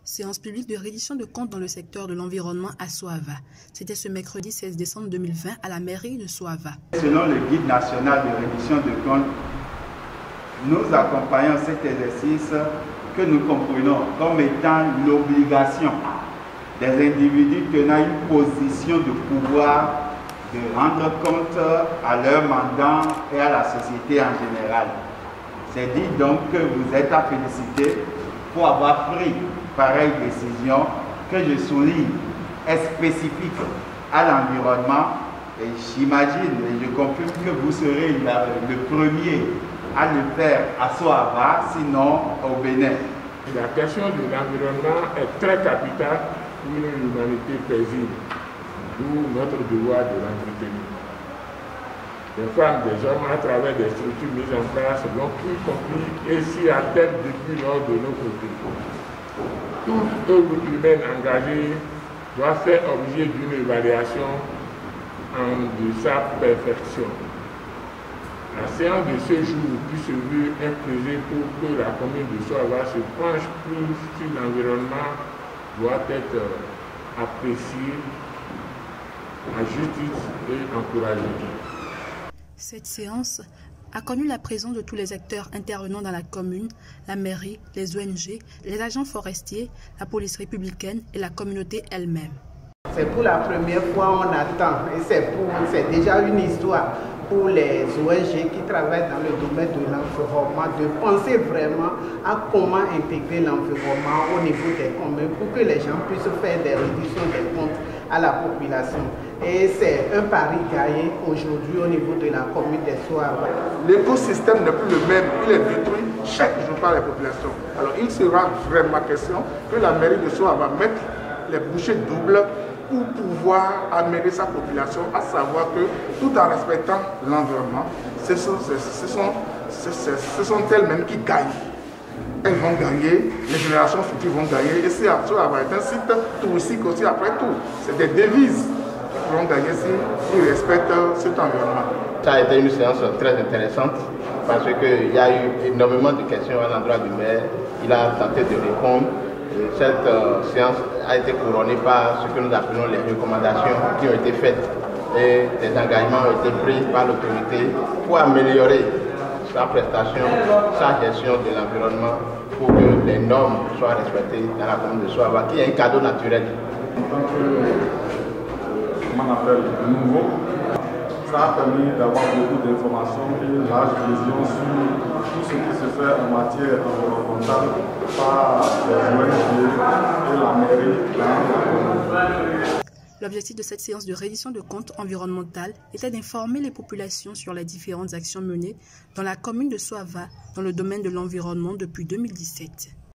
Séance publique de reddition de comptes dans le secteur de l'environnement à Soava. C'était ce mercredi 16 décembre 2020 à la mairie de Soava. Selon le guide national de reddition de comptes, nous accompagnons cet exercice que nous comprenons comme étant l'obligation des individus tenant une position de pouvoir de rendre compte à leur mandant et à la société en général. C'est dit donc que vous êtes à féliciter pour avoir pris pareille décision que je souligne est spécifique à l'environnement et j'imagine et je confirme que vous serez le premier à le faire à Soava, sinon au Bénin. La question de l'environnement est très capitale pour une humanité paisible, d'où notre devoir de l'entretenir. Des femmes, des hommes, à travers des structures mises en place, l'ont plus compris et s'y attellent depuis lors de nos côtés. Toute œuvre humaine engagée doit faire objet d'une évaluation de sa perfection. La séance de ce jour qui se veut imposée pour que la commune de Soava se penche plus sur l'environnement doit être appréciée à juste titre et encouragée. Cette séance a connu la présence de tous les acteurs intervenant dans la commune, la mairie, les ONG, les agents forestiers, la police républicaine et la communauté elle-même. C'est pour la première fois on attend et c'est déjà une histoire pour les ONG qui travaillent dans le domaine de l'environnement de penser vraiment à comment intégrer l'environnement au niveau des communes pour que les gens puissent faire des redditions des comptes à la population. Et c'est un pari gagné aujourd'hui au niveau de la commune de Soava. L'écosystème n'est plus le même, il est détruit chaque jour par les populations. Alors il sera vraiment question que la mairie de Soava mette les bouchées doubles pour pouvoir amener sa population à savoir que tout en respectant l'environnement, ce sont elles-mêmes qui gagnent. Elles vont gagner, les générations futures vont gagner, et c'est à Soava est un site touristique aussi après tout. C'est des devises qui pourront gagner s'ils respectent cet environnement. Ça a été une séance très intéressante parce qu'il y a eu énormément de questions à l'endroit du maire. Il a tenté de répondre. Cette séance a été couronnée par ce que nous appelons les recommandations qui ont été faites et des engagements ont été pris par l'autorité pour améliorer sa prestation, sa gestion de l'environnement pour que les normes soient respectées dans la commune de Soava, qui est un cadeau naturel. En tant que, comment on appelle, nouveau, ça a permis d'avoir beaucoup d'informations et une large vision sur tout ce qui se fait en matière environnementale par les ONG et la mairie dans la commune. L'objectif de cette séance de reddition de comptes environnementale était d'informer les populations sur les différentes actions menées dans la commune de Soava dans le domaine de l'environnement depuis 2017.